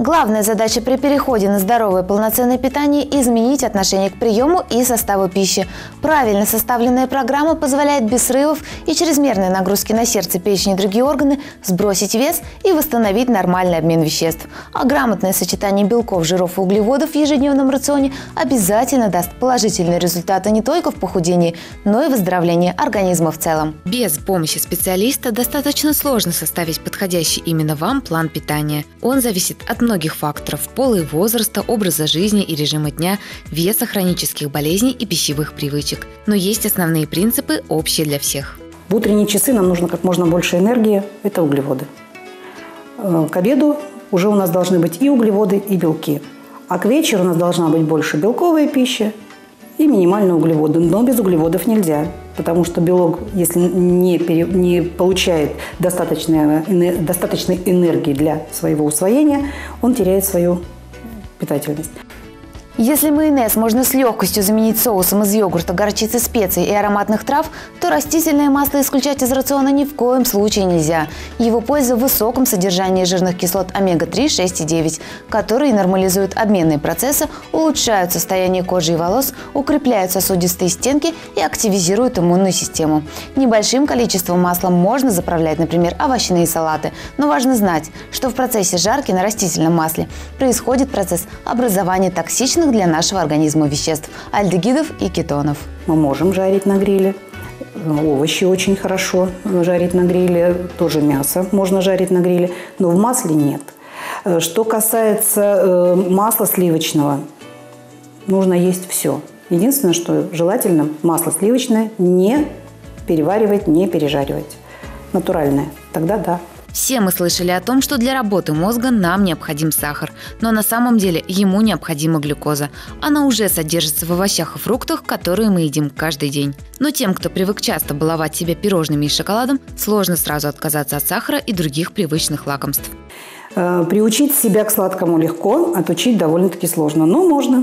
Главная задача при переходе на здоровое полноценное питание – изменить отношение к приему и составу пищи. Правильно составленная программа позволяет без срывов и чрезмерной нагрузки на сердце, печень и другие органы сбросить вес и восстановить нормальный обмен веществ. А грамотное сочетание белков, жиров и углеводов в ежедневном рационе обязательно даст положительные результаты не только в похудении, но и в выздоровлении организма в целом. Без помощи специалиста достаточно сложно составить подходящий именно вам план питания. Он зависит от многих факторов – пола и возраста, образа жизни и режима дня, веса, хронических болезней и пищевых привычек. Но есть основные принципы, общие для всех. В утренние часы нам нужно как можно больше энергии – это углеводы. К обеду уже у нас должны быть и углеводы, и белки. А к вечеру у нас должна быть больше белковая пища и минимально углеводы. Но без углеводов нельзя, потому что белок, если не получает достаточной энергии для своего усвоения, он теряет свою питательность. Если майонез можно с легкостью заменить соусом из йогурта, горчицы, специй и ароматных трав, то растительное масло исключать из рациона ни в коем случае нельзя. Его польза в высоком содержании жирных кислот омега-3, 6 и 9, которые нормализуют обменные процессы, улучшают состояние кожи и волос, укрепляют сосудистые стенки и активизируют иммунную систему. Небольшим количеством масла можно заправлять, например, овощные салаты. Но важно знать, что в процессе жарки на растительном масле происходит процесс образования токсичных для нашего организма веществ – альдегидов и кетонов. Мы можем жарить на гриле. Овощи очень хорошо жарить на гриле. Тоже мясо можно жарить на гриле. Но в масле нет. Что касается масла сливочного, нужно есть все. Единственное, что желательно масло сливочное не переваривать, не пережаривать. Натуральное. Тогда да. Все мы слышали о том, что для работы мозга нам необходим сахар, но на самом деле ему необходима глюкоза. Она уже содержится в овощах и фруктах, которые мы едим каждый день. Но тем, кто привык часто баловать себя пирожными и шоколадом, сложно сразу отказаться от сахара и других привычных лакомств. Приучить себя к сладкому легко, отучить довольно-таки сложно, но можно.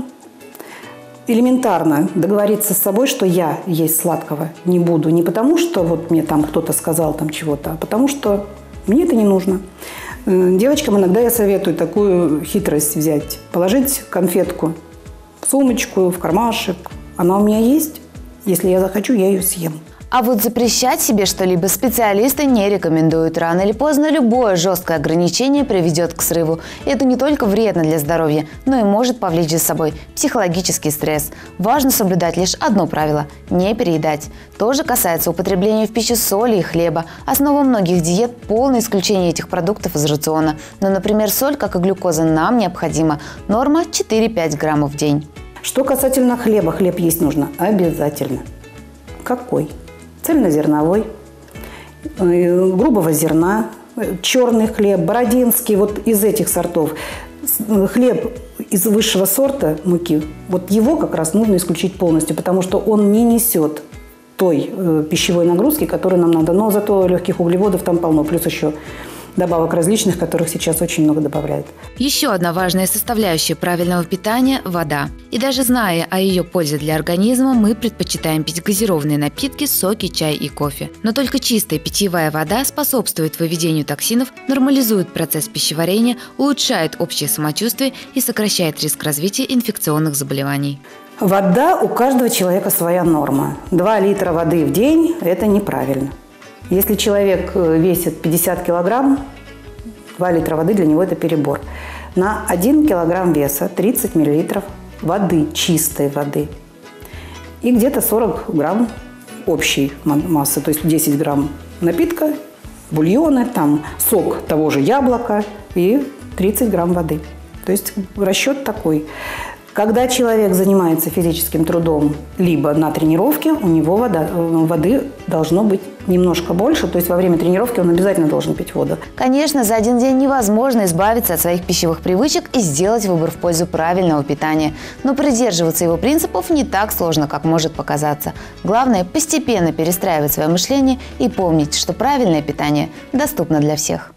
Элементарно договориться с собой, что я есть сладкого не буду. Не потому, что вот мне там кто-то сказал там чего-то, а потому что мне это не нужно. Девочкам иногда я советую такую хитрость взять. Положить конфетку в сумочку, в кармашек. Она у меня есть. Если я захочу, я ее съем. А вот запрещать себе что-либо специалисты не рекомендуют. Рано или поздно любое жесткое ограничение приведет к срыву. И это не только вредно для здоровья, но и может повлечь за собой психологический стресс. Важно соблюдать лишь одно правило – не переедать. То же касается употребления в пищу соли и хлеба. Основа многих диет – полное исключение этих продуктов из рациона. Но, например, соль, как и глюкоза, нам необходима. Норма – 4-5 граммов в день. Что касательно хлеба, хлеб есть нужно обязательно. Какой? Цельнозерновой, грубого зерна, черный хлеб, бородинский, вот из этих сортов. Хлеб из высшего сорта муки, вот его как раз нужно исключить полностью, потому что он не несет той пищевой нагрузки, которую нам надо. Но зато легких углеводов там полно, плюс еще добавок различных, которых сейчас очень много добавляют. Еще одна важная составляющая правильного питания – вода. И даже зная о ее пользе для организма, мы предпочитаем пить газированные напитки, соки, чай и кофе. Но только чистая питьевая вода способствует выведению токсинов, нормализует процесс пищеварения, улучшает общее самочувствие и сокращает риск развития инфекционных заболеваний. Вода у каждого человека своя норма. 2 литра воды в день – это неправильно. Если человек весит 50 килограмм, 2 литра воды для него – это перебор. На 1 килограмм веса 30 миллилитров воды, чистой воды. И где-то 40 грамм общей массы, то есть 10 грамм напитка, бульоны, там, сок того же яблока и 30 грамм воды. То есть расчет такой. Когда человек занимается физическим трудом, либо на тренировке, у него воды должно быть немножко больше. То есть во время тренировки он обязательно должен пить воду. Конечно, за один день невозможно избавиться от своих пищевых привычек и сделать выбор в пользу правильного питания. Но придерживаться его принципов не так сложно, как может показаться. Главное – постепенно перестраивать свое мышление и помнить, что правильное питание доступно для всех.